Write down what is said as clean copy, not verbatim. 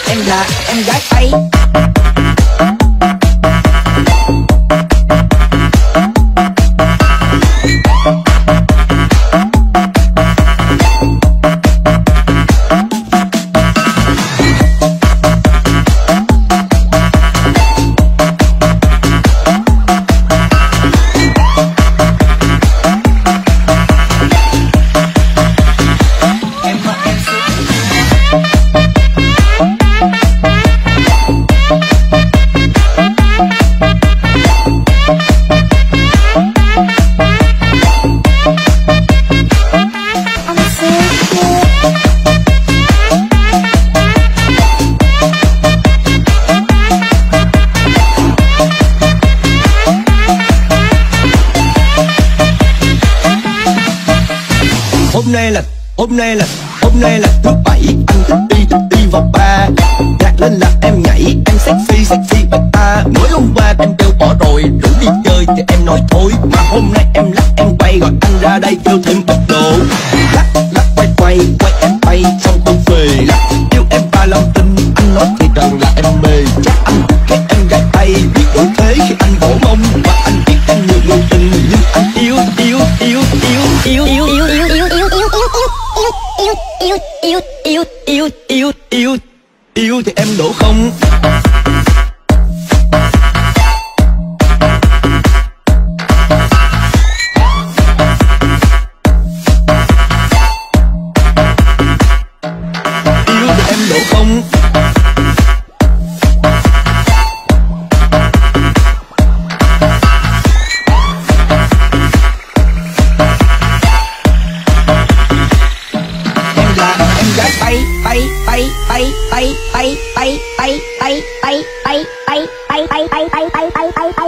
em là em gái Tây. Hôm nay là thứ bảy, anh thích đi vào bar, nhạc lên là em nhảy, em sexy bạch ta. Mới hôm qua em kêu bỏ rồi, rủ đi chơi thì em nói thôi, mà hôm nay em lắc em quay gọi anh ra đây kêu thêm tốc độ. Lắc quay em bay xong tôi về lắc, yêu em ba lòng tin, anh nói thì rằng là em mê. Chắc anh cái em gái Tây biết đủ thế khi anh vỗ mông, và anh biết em nhiều người tình, nhưng anh yêu thì em đổ không. Yêu thì em đổ không. Tây